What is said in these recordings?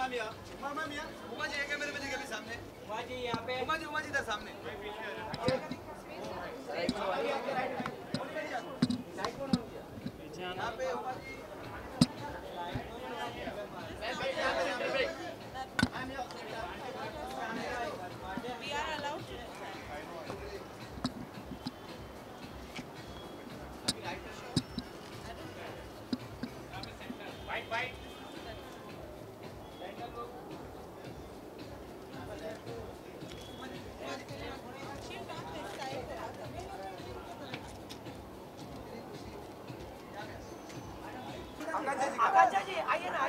उमा जी कैमरे में देखिए सामने। उमा जी यहाँ पे। उमा जी इधर सामने। यहाँ पे Uma ji. We are allowed to. White. आकांक्षा जी आइए ना।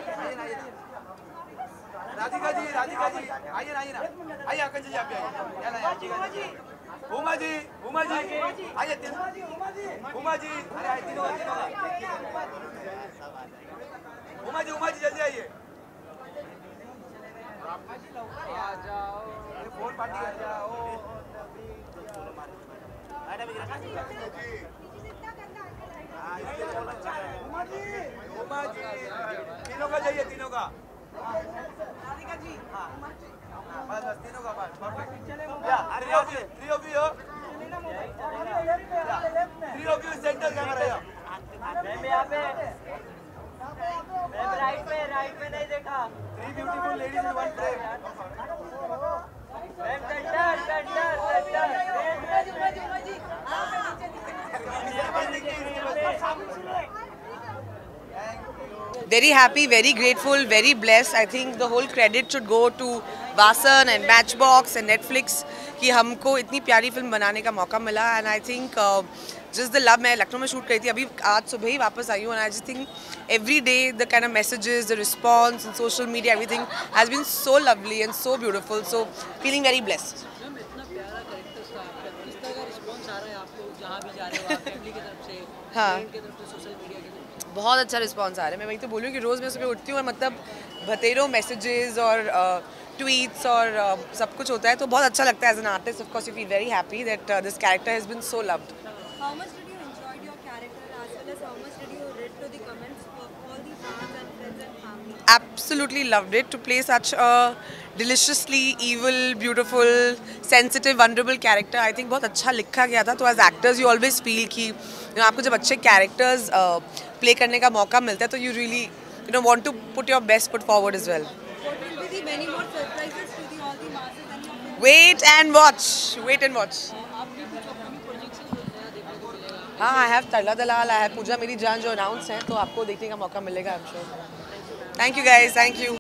राधिका जी आइए ना। आइए आकांक्षा जी आप भी आइए। उमा जी आइए। उमा जी अरे आइए तीनों। उमा जी जल्दी आइए। आ जाओ फोन पार्टी आ जाओ। उमा जी तीनों का चाहिए। तीनों का राधिका जी। हाँ बस तीनों का बस perfect. Three of you centre camera. मैं यहाँ पे राइट पे नहीं देखा। Three beautiful ladies in one frame. Very happy, very grateful, very blessed. I think the whole credit should go to Vasan and Matchbox and Netflix कि हमको इतनी प्यारी फिल्म बनाने का मौका मिला. And I think just the love. मैं लखनऊ में शूट करी थी, अभी आज सुबह ही वापस आई हूँ. And I just think every day the kind of messages, the response and social media, everything has been so lovely and so beautiful. So feeling very blessed. हाँ बहुत अच्छा रिस्पॉन्स आ रहा है. मैं वही तो बोलूँ कि रोज़ मैं सुबह उठती हूँ और मतलब बतेरों मैसेजेस और ट्वीट्स और सब कुछ होता है तो बहुत अच्छा लगता है. As an artist of course you feel very happy that this character has been so loved. How much did you enjoy your character as well as how much did you read to the comments of all the fans and friends and family? Absolutely loved it. To play such a deliciously evil, beautiful, sensitive, vulnerable character, I think बहुत अच्छा लिखा गया था. तो as actors you always feel कि आपको जब अच्छे characters play करने का मौका मिलता है तो you really want to put your best foot forward as well. What will be the many more surprises to the all the masses and your friends? Wait and watch. हाँ, I have Tarla Dalal, I have Pooja Meri Jaan जो announce हैं तो आपको देखने का मौका मिलेगा. I'm sure. Thank you guys. Thank you.